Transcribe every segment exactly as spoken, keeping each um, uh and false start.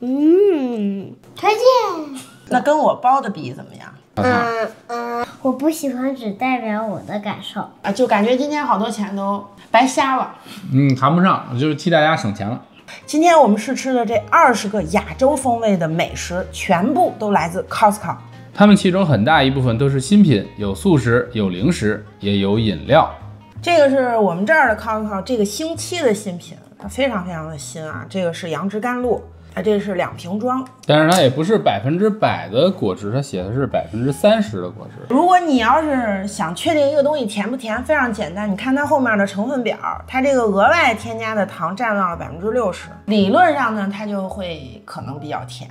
嗯，推荐。 那跟我包的比怎么样？ 嗯嗯，我不喜欢只代表我的感受啊，就感觉今天好多钱都白瞎了。 嗯，谈不上，就是替大家省钱了。 今天我们试吃的这二十个亚洲风味的美食，全部都来自 Costco。 它们其中很大一部分都是新品，有速食，有零食，也有饮料。 这个是我们这儿的 Costco 这个星期的新品，它非常非常的新啊。这个是杨枝甘露，它这是两瓶装， 但是它也不是百分之百的果汁，它写的是百分之三十的果汁。 如果你要是想确定一个东西甜不甜，非常简单，你看它后面的成分表，它这个额外添加的糖占到了百分之六十，理论上呢，它就会可能比较甜，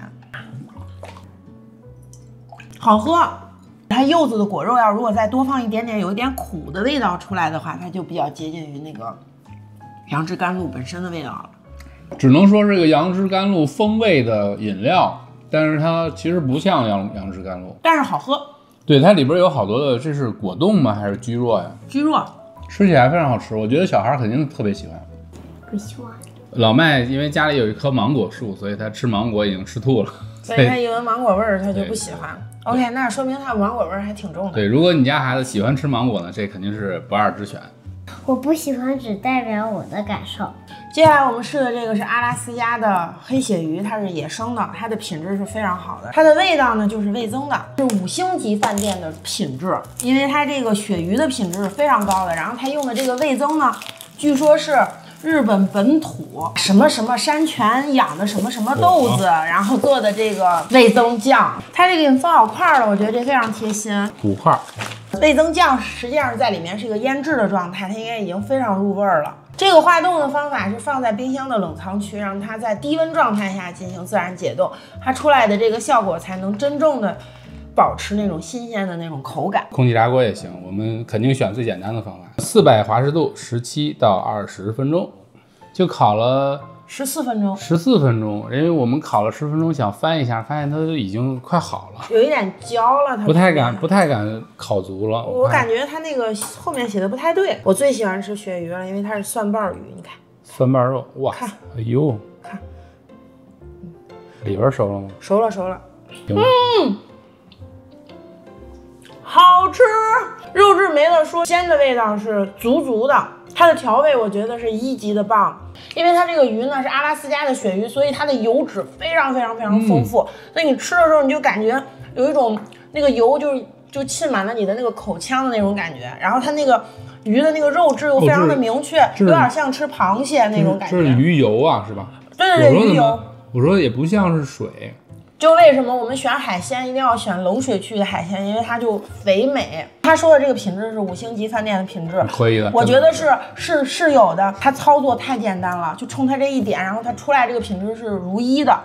好喝。它柚子的果肉要如果再多放一点点，有一点苦的味道出来的话，它就比较接近于那个杨枝甘露本身的味道了。 只能说是个杨枝甘露风味的饮料，但是它其实不像杨杨枝甘露， 但是好喝。 对，它里边有好多的，这是果冻吗？还是居若呀？ 居若， 吃起来非常好吃，我觉得小孩肯定特别喜欢。 不喜欢。 老麦因为家里有一棵芒果树，所以他吃芒果已经吃吐了， 所以他一闻芒果味儿他就不喜欢。OK， 那说明它芒果味儿还挺重的。 对，如果你家孩子喜欢吃芒果呢，这肯定是不二之选。 我不喜欢只代表我的感受。 接下来我们试的这个是阿拉斯加的黑鳕鱼，它是野生的，它的品质是非常好的。它的味道呢就是味增的，是五星级饭店的品质，因为它这个鳕鱼的品质是非常高的。然后它用的这个味增呢，据说是日本本土什么什么山泉养的什么什么豆子，然后做的这个味增酱。它这个给你放好块了，我觉得这非常贴心。 五块。 味增酱实际上在里面是一个腌制的状态，它应该已经非常入味了。这个化冻的方法是放在冰箱的冷藏区，让它在低温状态下进行自然解冻，它出来的这个效果才能真正的保持那种新鲜的那种口感。 空气炸锅也行，我们肯定选最简单的方法。四百华氏度，十七到二十分钟，就烤了十四分钟， 十四分钟。因为我们烤了十分钟，想翻一下，发现它已经快好了， 有一点焦了，它不太敢不太敢烤足了。 我感觉它那个后面写的不太对。我最喜欢吃鳕鱼了，因为它是蒜瓣鱼，你看蒜瓣肉，哇， 看， 哎呦， 看里边熟了吗？ 熟了，熟了， 行吗？ 嗯，好吃，肉质没得说，鲜的味道是足足的。它的调味我觉得是一级的棒，因为它这个鱼呢是阿拉斯加的鳕鱼，所以它的油脂非常非常非常丰富，嗯、所以你吃的时候你就感觉有一种那个油就就浸满了你的那个口腔的那种感觉，然后它那个鱼的那个肉质又非常的明确，有点像吃螃蟹那种感觉。 这是鱼油啊，是吧？ 对对对，鱼油。 我说也不像是水。 就为什么我们选海鲜一定要选冷水区的海鲜，因为它就肥美。他说的这个品质是五星级饭店的品质， 可以的。 我觉得是是是有的，它操作太简单了，就冲它这一点，然后它出来这个品质是如一的。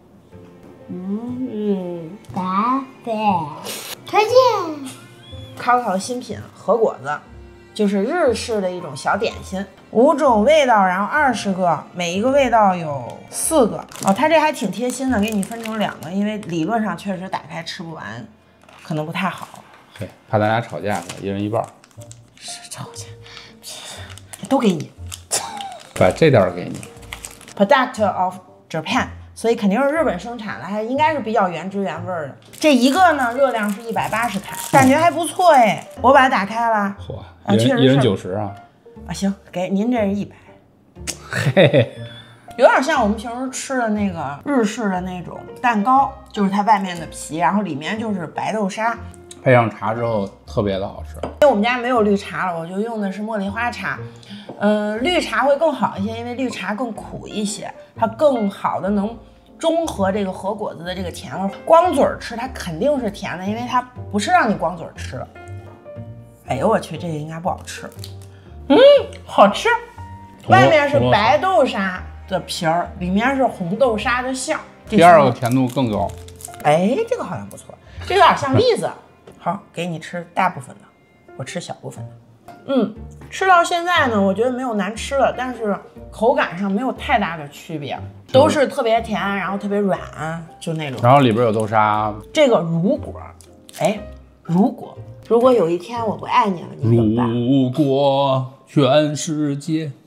嗯，达菲推荐。 考考新品和果子，就是日式的一种小点心。五种味道，然后二十个，每一个味道有四个哦。它这还挺贴心的，给你分成两个，因为理论上确实打开吃不完，可能不太好。 对，怕咱俩吵架，一人一半。 是吵架，都给你， 把这袋给你。 Product of Japan， 所以肯定是日本生产的，还应该是比较原汁原味的。这一个呢，热量是一百八十卡，感觉还不错哎。我把它打开了， 嚯， 啊，确实一人九十啊。 啊，行，给您这是一百， 嘿， 有点像我们平时吃的那个日式的那种蛋糕，就是它外面的皮，然后里面就是白豆沙， 配上茶之后特别的好吃。 因为我们家没有绿茶了，我就用的是茉莉花茶，嗯、呃，绿茶会更好一些，因为绿茶更苦一些，它更好的能中和这个和果子的这个甜味。光嘴吃它肯定是甜的，因为它不是让你光嘴吃的。哎呦我去，这个应该不好吃。嗯，好吃，外面是白豆沙的皮儿，里面是红豆沙的馅儿。 第二个甜度更高。 哎，这个好像不错，这个有点像栗子。好，给你吃大部分的，我吃小部分的。嗯，吃到现在呢，我觉得没有难吃了，但是口感上没有太大的区别，都是特别甜，然后特别软，就那种。 然后里边有豆沙。这个如果，哎，如果如果有一天我不爱你了，你怎么办？ 如果全世界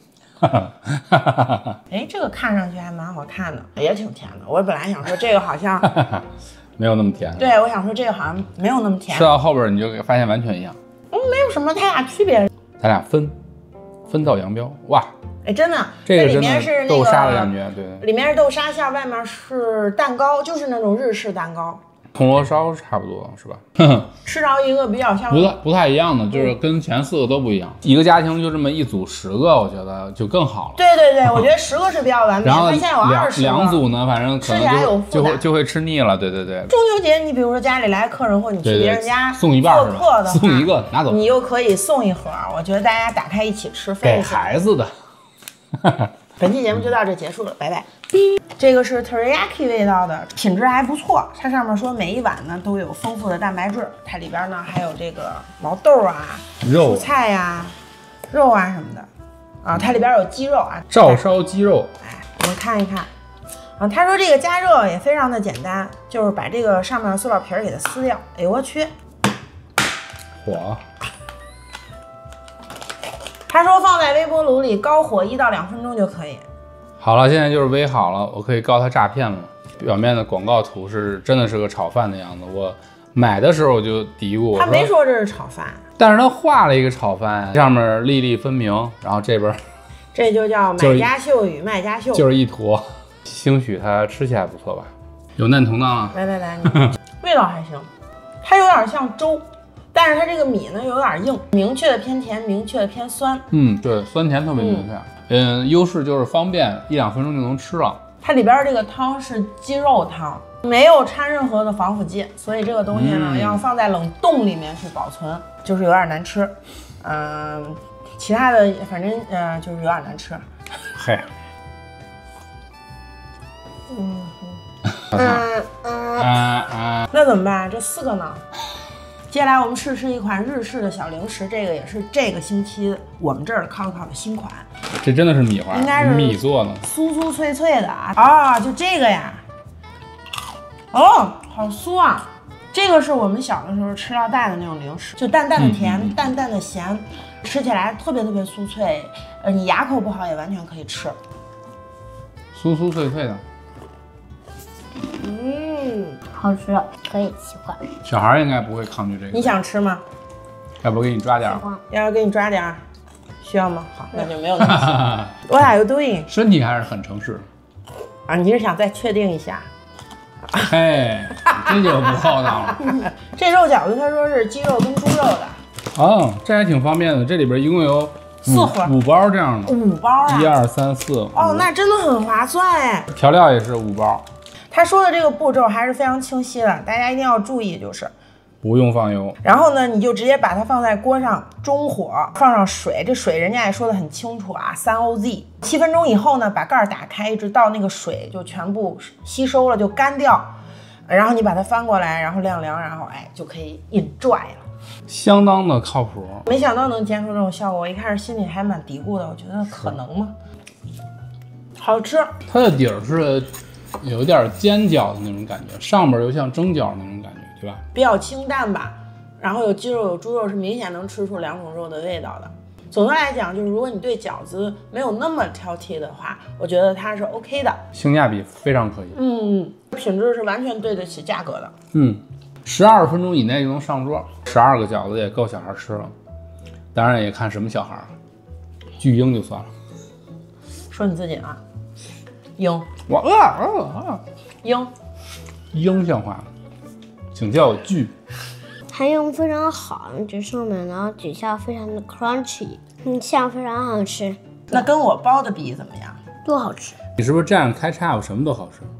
哎，这个看上去还蛮好看的，也挺甜的。我本来想说这个好像没有那么甜。 对，我想说这个好像没有那么甜。 吃到后边你就发现完全一样。 嗯，没有什么太大区别。 咱俩分分道扬镳，哇！ 哎，真的， 这个里面是那个豆沙的感觉，对， 里面是豆沙馅，外面是蛋糕，就是那种日式蛋糕。 铜锣烧差不多是吧？ 吃着一个比较像不太不太一样的，就是跟前四个都不一样。一个家庭就这么一组十个，我觉得就更好了。 对对对，我觉得十个是比较完美。 然后它现在有二十个。 两组呢，反正可能就就会就会吃腻了。对对对。 中秋节，你比如说家里来客人，或你去别人家送一半做客的， 送一个拿走， 你又可以送一盒。我觉得大家打开一起吃， 给孩子的。 本期节目就到这结束了，拜拜。这个是 teriyaki 味道的，品质还不错。它上面说每一碗呢都有丰富的蛋白质，它里边呢还有这个毛豆啊、 肉、 蔬菜呀、啊、肉啊什么的啊，它里边有鸡肉啊， 照烧鸡肉。 哎，我们看一看啊，他说这个加热也非常的简单，就是把这个上面的塑料皮儿给它撕掉。哎呦我去！ 火。 他说放在微波炉里高火一到两分钟就可以。 好了，现在就是煨好了，我可以告它诈骗了。表面的广告图是真的是个炒饭的样子，我买的时候我就嘀咕， 他没说这是炒饭， 但是他画了一个炒饭，上面粒粒分明，然后这边这就叫买家秀与卖家秀， 就是一坨。兴许它吃起来不错吧？有嫩铜当啊！ 来来来，你味道还行，它有点像粥。但是它这个米呢有点硬，明确的偏甜，明确的偏酸。嗯， 对，酸甜特别明确。嗯，优势就是方便，一两分钟就能吃了。 它里边这个汤是鸡肉汤，没有掺任何的防腐剂，所以这个东西呢、嗯、要放在冷冻里面去保存，就是有点难吃。嗯、呃，其他的反正呃就是有点难吃。 嘿。 嗯嗯嗯啊！那怎么办？这四个呢？接下来我们试试一款日式的小零食，这个也是这个星期我们这儿 Costco 的新款。 这真的是米花， 应该是米做的， 酥酥脆脆的啊！啊、哦，就这个呀，哦，好酥啊！这个是我们小的时候吃到大的那种零食，就淡淡的甜，嗯、淡淡的咸，吃起来特别特别酥脆，呃，你牙口不好也完全可以吃， 酥酥脆脆的。 嗯，好吃，可以喜欢。 小孩应该不会抗拒这个。 你想吃吗？ 要不给你抓点儿？ 要不给你抓点儿？需要吗？好，那就没有那么喜欢。What are you doing？ 身体还是很诚实。 啊，你是想再确定一下？ 嘿，这就不厚道了。 这肉饺子他说是鸡肉跟猪肉的。 哦，这还挺方便的。这里边一共有四盒， 五包这样的。 五包啊！ 一二三四。 哦，那真的很划算哎。 调料也是五包。 他说的这个步骤还是非常清晰的，大家一定要注意，就是不用放油。 然后呢，你就直接把它放在锅上，中火放上水，这水人家也说的很清楚啊，三 O Z。七分钟以后呢，把盖儿打开，一直到那个水就全部吸收了，就干掉。然后你把它翻过来，然后晾凉，然后哎就可以 enjoy 了， 相当的靠谱。 没想到能煎出这种效果，我一开始心里还蛮嘀咕的，我觉得可能吗？好吃。 它的底儿是有点煎饺的那种感觉，上边又像蒸饺那种感觉，对吧？ 比较清淡吧，然后有鸡肉有猪肉，是明显能吃出两种肉的味道的。总的来讲，就是如果你对饺子没有那么挑剔的话，我觉得它是 OK 的， 性价比非常可以。 嗯，品质是完全对得起价格的。 嗯，十二分钟以内就能上桌，十二个饺子也够小孩吃了。当然也看什么小孩，巨婴就算了。 说你自己啊，鹰， 我饿饿饿， 鹰， 鹰像话，请叫我巨。 它用非常好，这上面然后底下非常的 crunchy， 嗯，馅非常好吃。 那跟我包的比怎么样？ 多好吃！ 你是不是这样开叉？我什么都好吃。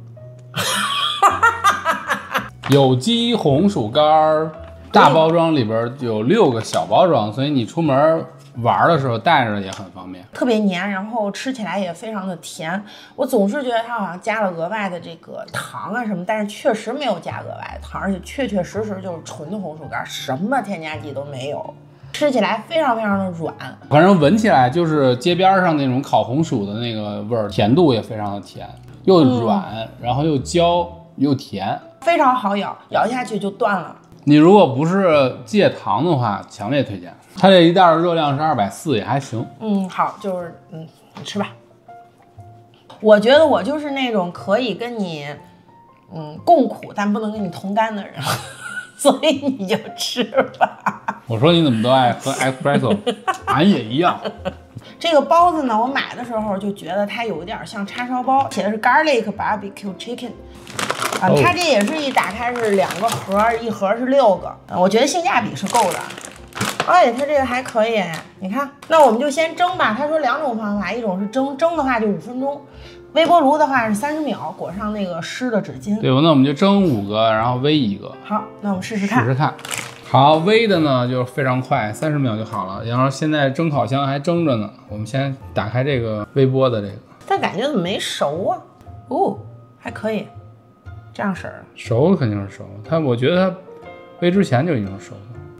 有机红薯干，大包装里边有六个小包装，所以你出门玩的时候带着也很方便， 特别黏，然后吃起来也非常的甜。我总是觉得它好像加了额外的这个糖啊什么，但是确实没有加额外的糖，而且确确实实就是纯的红薯干，什么添加剂都没有，吃起来非常非常的软， 反正闻起来就是街边上那种烤红薯的那个味儿，甜度也非常的甜，又软，嗯、然后又焦又甜， 非常好咬，咬下去就断了。 你如果不是戒糖的话，强烈推荐。它这一袋的热量是二百四，也还行。 嗯，好，就是嗯， 你吃吧。我觉得我就是那种可以跟你嗯共苦，但不能跟你同甘的人，所以你就吃吧。 我说你怎么都爱喝 espresso， 俺也一样。 这个包子呢，我买的时候就觉得它有点像叉烧包，写的是 garlic barbecue chicken。啊，它这也是一打开是两个盒，一盒是六个，我觉得性价比是够的。哎，它这个还可以，你看，那我们就先蒸吧。他说两种方法，一种是蒸，蒸的话就五分钟，微波炉的话是三十秒，裹上那个湿的纸巾。 对，那我们就蒸五个，然后煨一个。 好，那我们试试看。 试试看。好，煨的呢就非常快，三十秒就好了。然后现在蒸烤箱还蒸着呢，我们先打开这个微波的这个。 但感觉怎么没熟啊？哦，还可以，这样式儿。 熟肯定是熟，它我觉得它煨之前就已经熟了。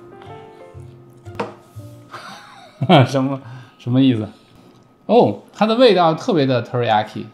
什么什么意思？哦，它的味道特别的 teriyaki。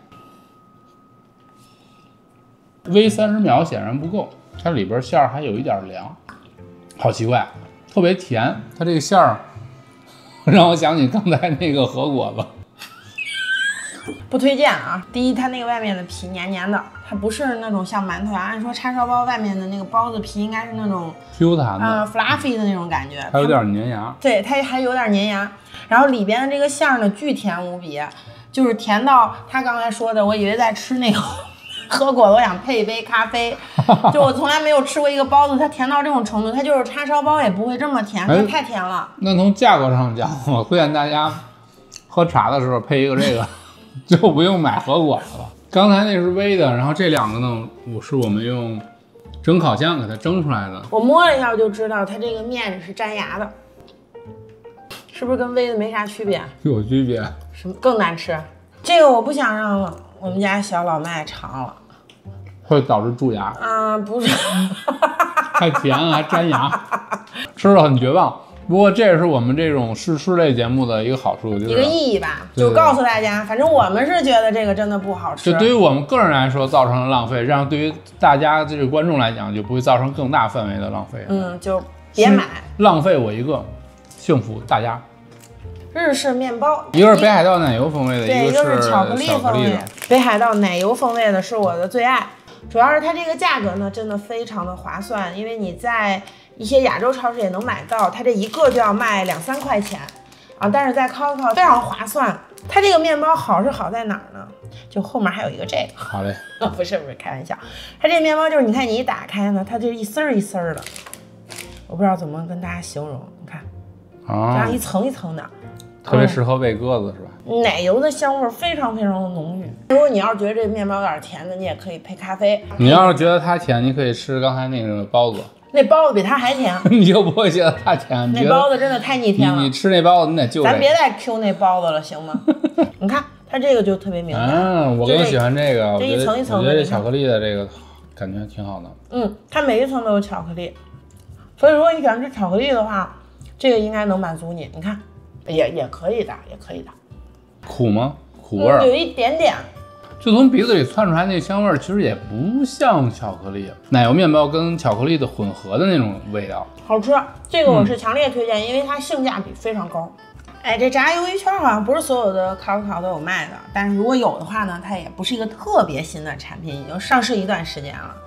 煨三十秒显然不够，它里边馅儿还有一点凉，好奇怪，特别甜。它这个馅儿让我想起刚才那个和果子。 不推荐啊！第一，它那个外面的皮黏黏的，它不是那种像馒头啊。按说叉烧包外面的那个包子皮应该是那种 Q 弹的， 呃 fluffy 的那种感觉， 还有点粘牙。 对，它还有点粘牙。然后里边的这个馅儿呢，巨甜无比，就是甜到他刚才说的，我以为在吃那个喝果子，我想配一杯咖啡。就我从来没有吃过一个包子，它甜到这种程度，它就是叉烧包也不会这么甜，它太甜了。 那从价格上讲，我推荐大家喝茶的时候配一个这个。就不用买和果子了。刚才那是煨的，然后这两个呢，我是我们用蒸烤箱给它蒸出来的。 我摸了一下就知道，它这个面是粘牙的，是不是跟煨的没啥区别？ 有区别。 什么更难吃？这个我不想让我们家小老麦尝了， 会导致蛀牙。 啊、呃，不是， 太甜还粘牙，吃了很绝望。不过这也是我们这种试吃类节目的一个好处，就是一个意义吧，就告诉大家，反正我们是觉得这个真的不好吃。 就对于我们个人来说造成了浪费，这样对于大家这个观众来讲就不会造成更大范围的浪费。 嗯，就别买， 浪费我一个，幸福大家。 日式面包， 一个是北海道奶油风味的， 对， 一个是巧克力风味的。北海道奶油风味的是我的最爱，主要是它这个价格呢，真的非常的划算，因为你在一些亚洲超市也能买到，它这一个就要卖两三块钱啊，但是在 Costco 非常划算。它这个面包好是好在哪儿呢？就后面还有一个这个。 好嘞， 哦，不是不是，开玩笑。它这个面包就是你看你一打开呢，它就一丝儿一丝儿的，我不知道怎么跟大家形容，你看， 啊， 这样一层一层的， 特别适合喂鸽子是吧？ 奶油的香味非常非常的浓郁。如果你要是觉得这个面包有点甜的，你也可以配咖啡。 你要是觉得它甜，你可以吃刚才那个包子。 那包子比它还甜， 你就不会觉得它甜。 那包子真的太逆天了。 你, 你吃那包子，你得就咱别再 Q 那包子了，行吗？你看它这个就特别明显。 嗯，我更喜欢这个。 这一层一层的。 我觉得这巧克力的这个感觉挺好的。 嗯，它每一层都有巧克力，所以如果你喜欢吃巧克力的话，这个应该能满足你。你看，也也可以的，也可以的。 苦吗？苦味儿、 嗯，有一点点。 就从鼻子里窜出来那香味儿，其实也不像巧克力，奶油面包跟巧克力的混合的那种味道， 好吃。这个我是强烈推荐，嗯、因为它性价比非常高。哎，这炸鱿鱼圈好像不是所有的 Costco 都有卖的，但是如果有的话呢，它也不是一个特别新的产品，已经上市一段时间了。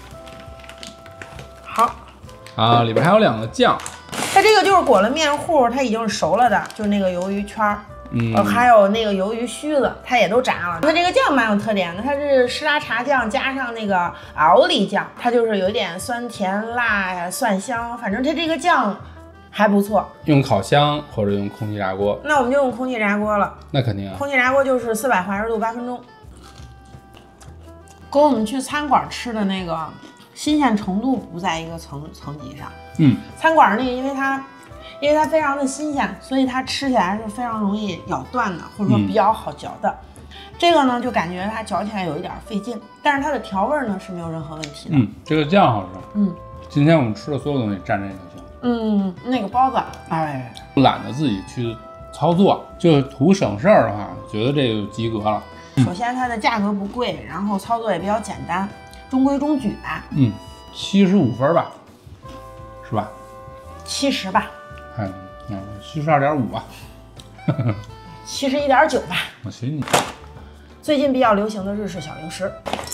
好， 啊，里边还有两个酱， 它这个就是裹了面糊，它已经是熟了的，就是那个鱿鱼圈儿。 嗯， 呃，还有那个鱿鱼须子，它也都炸了。它这个酱蛮有特点的，它是湿拉茶酱加上那个熬里酱，它就是有点酸甜辣呀、蒜香，反正它这个酱还不错。 用烤箱或者用空气炸锅？ 那我们就用空气炸锅了。 那肯定啊， 空气炸锅就是四百华氏度八分钟，跟我们去餐馆吃的那个新鲜程度不在一个层层级上。 嗯， 餐馆那个因为它。因为它非常的新鲜，所以它吃起来是非常容易咬断的，或者说比较好嚼的。嗯、这个呢，就感觉它嚼起来有一点费劲，但是它的调味呢是没有任何问题的。 嗯，这个酱好吃。 嗯， 今天我们吃的所有东西蘸这个就行。 嗯，那个包子，哎， 懒得自己去操作，就图省事儿的话，觉得这个就及格了。 嗯、首先它的价格不贵，然后操作也比较简单，中规中矩吧。 嗯，七十五分吧，是吧？ 七十吧。 嗯嗯，七十二点五吧。 七十一点九吧。 我寻你。 最近比较流行的日式小零食。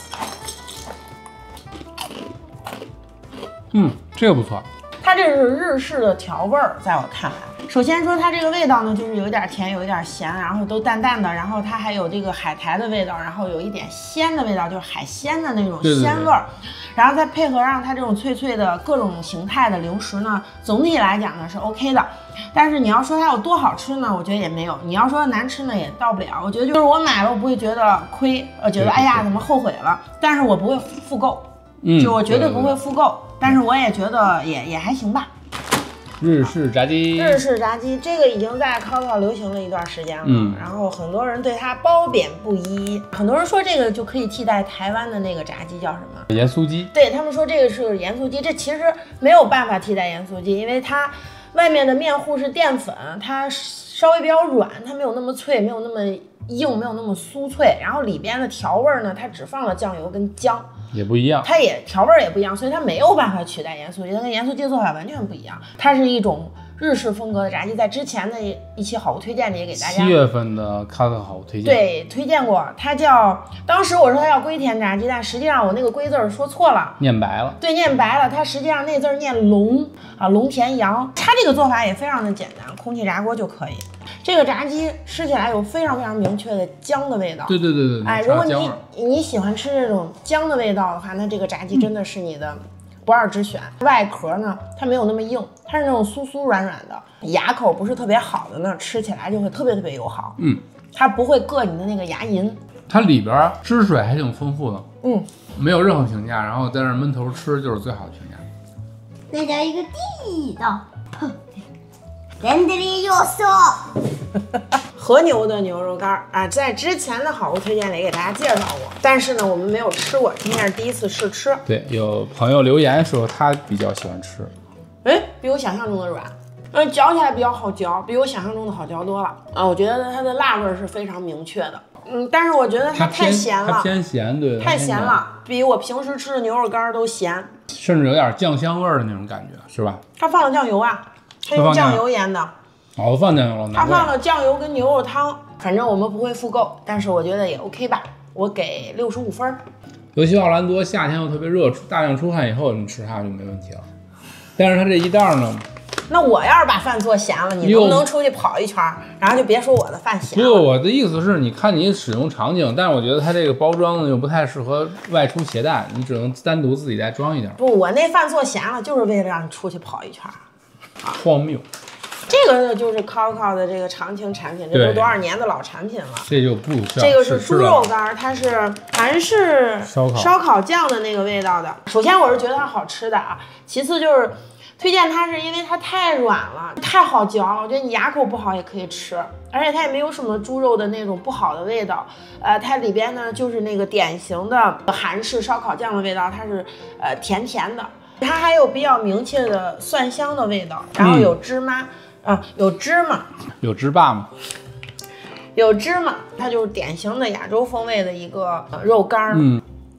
嗯，这个不错。 它这是日式的调味儿，在我看来。首先说它这个味道呢，就是有一点甜，有一点咸，然后都淡淡的，然后它还有这个海苔的味道，然后有一点鲜的味道，就是海鲜的那种鲜味儿，然后再配合上它这种脆脆的各种形态的零食呢，总体来讲呢是 OK 的。但是你要说它有多好吃呢，我觉得也没有。你要说难吃呢，也到不了。我觉得就是我买了，我不会觉得亏，我觉得哎呀怎么后悔了，但是我不会复购， 嗯， 就我绝对不会复购。但是我也觉得也也还行吧。 日式炸鸡， 日式炸鸡这个已经在 Coco 流行了一段时间了， 嗯， 然后很多人对它褒贬不一，很多人说这个就可以替代台湾的那个炸鸡叫什么？ 盐酥鸡。 对他们说这个是盐酥鸡，这其实没有办法替代盐酥鸡，因为它外面的面糊是淀粉，它稍微比较软，它没有那么脆，没有那么硬，没有那么酥脆，然后里边的调味呢，它只放了酱油跟姜。 也不一样， 它也调味儿也不一样，所以它没有办法取代盐酥鸡，它跟盐酥鸡的做法完全不一样。它是一种日式风格的炸鸡，在之前的一期好物推荐里也给大家七月份的卡卡好物推荐， 对推荐过，它叫当时我说它叫龟田炸鸡，但实际上我那个龟字儿说错了， 念白了， 对，念白了，它实际上那字儿念龙啊，龙田羊。它这个做法也非常的简单，空气炸锅就可以。这个炸鸡吃起来有非常非常明确的姜的味道。 对对对对对。 哎，如果你你喜欢吃这种姜的味道的话，那这个炸鸡真的是你的不二之选。嗯、外壳呢，它没有那么硬，它是那种酥酥软软的，牙口不是特别好的呢，吃起来就会特别特别友好。 嗯， 它不会硌你的那个牙龈。 它里边汁水还挺丰富的。 嗯， 没有任何评价，然后在那闷头吃就是最好的评价。 那叫一个地道。人的里有说。 和牛的牛肉干啊，在之前的好物推荐里给大家介绍过，但是呢，我们没有吃过，今天是第一次试吃。 对，有朋友留言说他比较喜欢吃， 哎，比我想象中的软，嗯，嚼起来比较好嚼，比我想象中的好嚼多了啊。我觉得它的辣味是非常明确的，嗯，但是我觉得它太咸了， 它偏咸，对， 太咸了，比我平时吃的牛肉干都咸， 甚至有点酱香味儿的那种感觉，是吧？ 它放了酱油啊，它用酱油腌的。 哦，放酱油了， 它放了酱油跟牛肉汤，反正我们不会复购，但是我觉得也 OK 吧，我给六十五分。 尤其奥兰多夏天又特别热，大量出汗以后，你吃它就没问题了。但是它这一袋呢， 那我要是把饭做咸了，你能不能出去跑一圈，然后就别说我的饭咸了？ 不，我的意思是，你看你使用场景，但是我觉得它这个包装呢又不太适合外出携带，你只能单独自己再装一点。 不，我那饭做咸了，就是为了让你出去跑一圈。 荒谬。 这个呢就是 Coco 的这个常青产品，这都多少年的老产品了。 这就不需要。 这个是猪肉干，它是韩式烧烤烧烤酱的那个味道的。首先我是觉得它好吃的啊，其次就是推荐它是因为它太软了，太好嚼了。我觉得你牙口不好也可以吃，而且它也没有什么猪肉的那种不好的味道。呃，它里边呢就是那个典型的韩式烧烤酱的味道，它是呃甜甜的，它还有比较明确的蒜香的味道，然后有芝麻。嗯啊，有芝麻， 有芝粑吗？ 有芝麻，它就是典型的亚洲风味的一个肉干。 嗯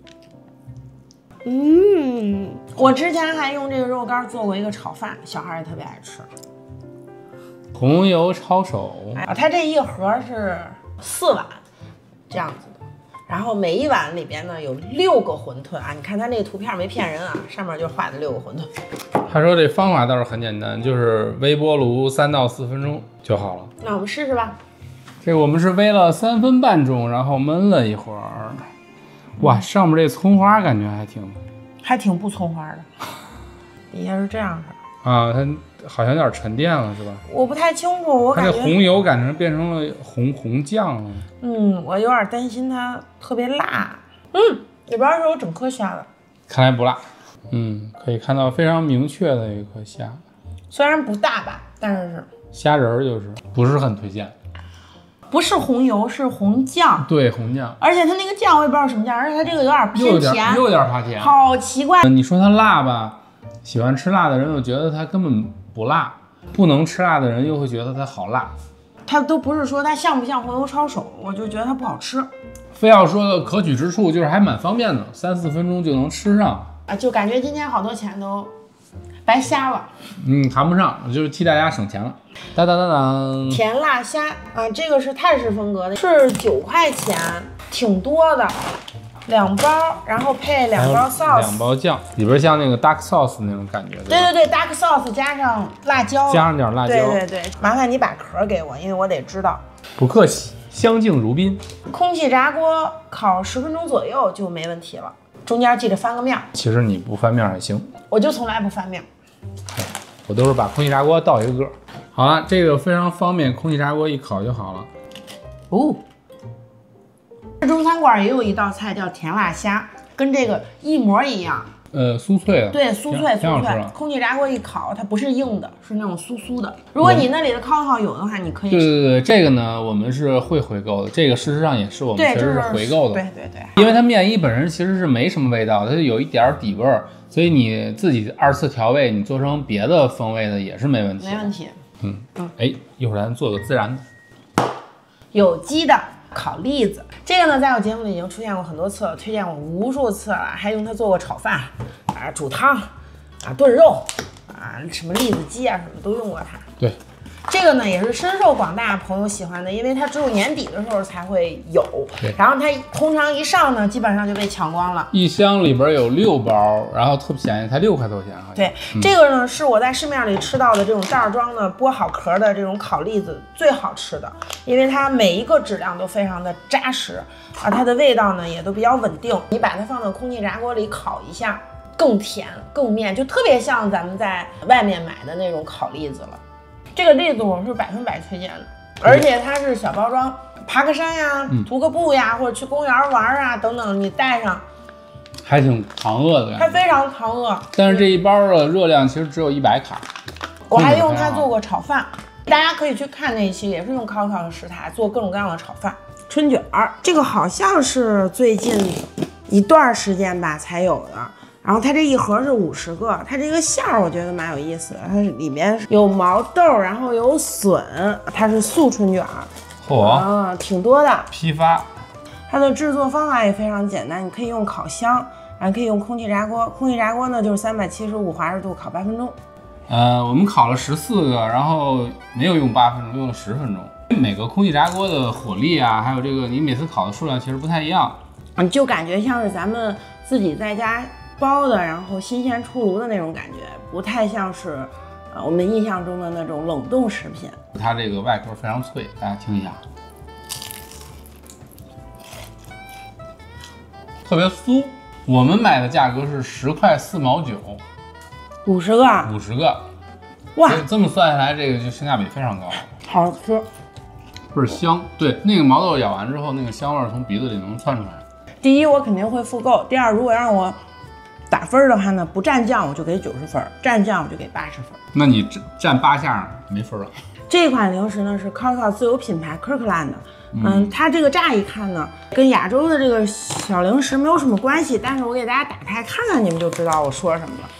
嗯，我之前还用这个肉干做过一个炒饭，小孩也特别爱吃。 红油抄手啊，它这一盒是四碗这样子的，然后每一碗里边呢有六个馄饨啊，你看它那个图片没骗人啊，上面就画的六个馄饨。 他说这方法倒是很简单，就是微波炉三到四分钟就好了。 那我们试试吧。 这个我们是煨了三分半钟，然后焖了一会儿。哇，上面这葱花感觉还挺， 还挺不葱花的。底下是这样的啊，它好像有点沉淀了，是吧？ 我不太清楚，我感觉它这红油感觉变成了红红酱了。 嗯，我有点担心它特别辣。嗯，里边是有整颗虾的， 看来不辣。嗯，可以看到非常明确的一颗虾， 虽然不大吧，但是是虾仁儿，就是不是很推荐。 不是红油，是红酱。 对，红酱。 而且它那个酱我也不知道什么酱，而且它这个有点偏甜， 又有点发甜， 好奇怪。 你说它辣吧，喜欢吃辣的人又觉得它根本不辣，不能吃辣的人又会觉得它好辣。 它都不是说它像不像红油抄手，我就觉得它不好吃。 非要说的可取之处就是还蛮方便的，三四分钟就能吃上。 啊，就感觉今天好多钱都白瞎了。 嗯，谈不上，就是替大家省钱了。当当当当， 甜辣虾啊，这个是泰式风格的，是九块钱，挺多的，两包，然后配两包 sauce， 两包酱，里边像那个 dark sauce 那种感觉。 对对对 ，dark sauce 加上辣椒， 加上点辣椒。 对对对，麻烦你把壳给我，因为我得知道。 不客气，相敬如宾。 空气炸锅烤十分钟左右就没问题了，中间记得翻个面。 其实你不翻面还行， 我就从来不翻面。 我都是把空气炸锅倒一个个。好了，这个非常方便，空气炸锅一烤就好了。 哦，中餐馆也有一道菜叫甜辣虾，跟这个一模一样。 呃，酥脆的， 对，酥脆酥脆。空气炸锅一烤，它不是硬的，是那种酥酥的。如果你那里的烤烤有的话，你可以。 对对对，这个呢，我们是会回购的。这个事实上也是我们确实是回购的。 对对对。 因为它面衣本身其实是没什么味道，它就有一点底味儿，所以你自己二次调味，你做成别的风味的也是没问题。 没问题。 嗯嗯。哎，一会儿咱做个孜然的。 有机的烤栗子，这个呢，在我节目里已经出现过很多次了，推荐过无数次了，还用它做过炒饭，啊，煮汤，啊，炖肉，啊，什么栗子鸡啊，什么都用过它。 对， 这个呢也是深受广大朋友喜欢的，因为它只有年底的时候才会有。 对， 然后它通常一上呢，基本上就被抢光了。 一箱里边有六包，然后特便宜，才六块多钱好像。 对，嗯、这个呢是我在市面里吃到的这种袋装的剥好壳的这种烤栗子最好吃的，因为它每一个质量都非常的扎实，啊，它的味道呢也都比较稳定。你把它放到空气炸锅里烤一下，更甜更面，就特别像咱们在外面买的那种烤栗子了。这个栗子我是百分百推荐的，而且它是小包装，爬个山呀、徒个步呀，或者去公园玩啊等等，你带上， 还挺扛饿的。 它非常扛饿， 但是这一包的热量其实只有一百卡。 我还用它做过炒饭，大家可以去看那一期，也是用 Coco 的食材做各种各样的炒饭。春卷儿，这个好像是最近一段时间吧才有的。然后它这一盒是五十个，它这个馅儿我觉得蛮有意思的，它里面有毛豆，然后有笋，它是素春卷儿， 嚯、 啊，挺多的。 批发， 它的制作方法也非常简单，你可以用烤箱，然后可以用空气炸锅，空气炸锅呢就是三百七十五华氏度烤八分钟。 呃，我们烤了十四个，然后没有用八分钟，用了十分钟。每个空气炸锅的火力啊，还有这个你每次烤的数量其实不太一样， 你就感觉像是咱们自己在家包的，然后新鲜出炉的那种感觉，不太像是呃我们印象中的那种冷冻食品。 它这个外壳非常脆，大家听一下，特别酥。我们买的价格是十块四毛九， 五十个， 五十个， 哇， 这么算下来，这个就性价比非常高， 好吃， 倍儿香。对，那个毛豆咬完之后，那个香味从鼻子里能窜出来。 第一，我肯定会复购；第二，如果让我打分的话呢，不蘸酱我就给九十分，蘸酱我就给八十分。 那你蘸八下没分了。 这款零食呢是 Coco 自有品牌 Kirkland 的，嗯，它这个乍一看呢跟亚洲的这个小零食没有什么关系，但是我给大家打开看看，你们就知道我说什么了。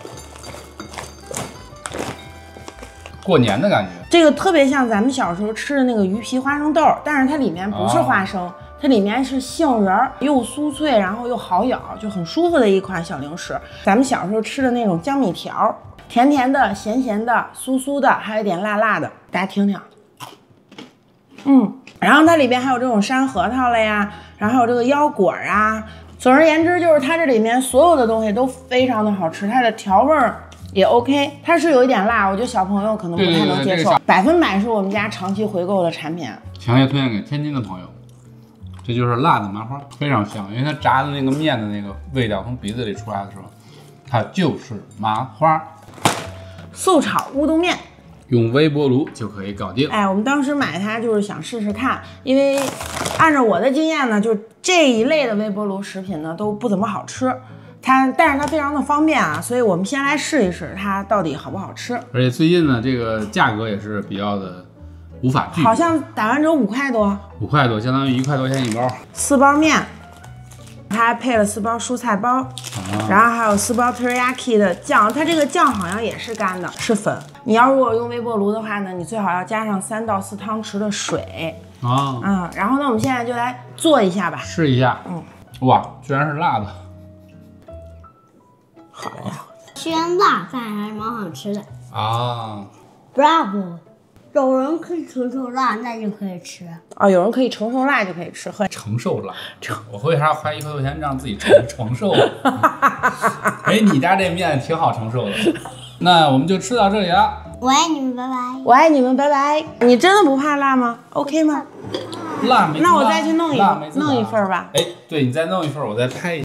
过年的感觉， 这个特别像咱们小时候吃的那个鱼皮花生豆，但是它里面不是花生。哦，它里面是杏仁，又酥脆，然后又好咬，就很舒服的一款小零食。咱们小时候吃的那种江米条，甜甜的、咸咸的、酥酥的，还有点辣辣的，大家听听。嗯，然后它里边还有这种山核桃了呀，然后还有这个腰果啊。总而言之，就是它这里面所有的东西都非常的好吃，它的调味儿也 OK， 它是有一点辣，我觉得小朋友可能不太能接受。百分百是我们家长期回购的产品， 强烈推荐给天津的朋友。这就是辣的麻花，非常香，因为它炸的那个面的那个味道从鼻子里出来的时候，它就是麻花。 素炒乌冬面， 用微波炉就可以搞定。 哎，我们当时买它就是想试试看，因为按照我的经验呢，就这一类的微波炉食品呢都不怎么好吃，它但是它非常的方便啊，所以我们先来试一试它到底好不好吃。 而且最近呢，这个价格也是比较的。无法拒绝， 好像打完折五块多， 五块多，相当于一块多钱一包。 四包面，它还配了四包蔬菜包，啊、然后还有四包 teriyaki 的酱，它这个酱好像也是干的，是粉。你要如果用微波炉的话呢，你最好要加上三到四汤匙的水啊。 嗯，然后呢，我们现在就来做一下吧， 试一下。嗯，哇，居然是辣的。 好呀， 虽然辣，但还是蛮好吃的。 啊。 Bravo， 有人可以承受辣，那就可以吃。 哦，有人可以承受辣就可以吃，很承受辣，我为啥花一块钱让自己承承受？哎，你家这面挺好承受的。那我们就吃到这里了。 我爱你们，拜拜。 我爱你们，拜拜。你真的不怕辣吗 ？OK 吗？ 辣没？ 那我再去弄一辣没弄一份吧。 哎，对你再弄一份，我再拍一下。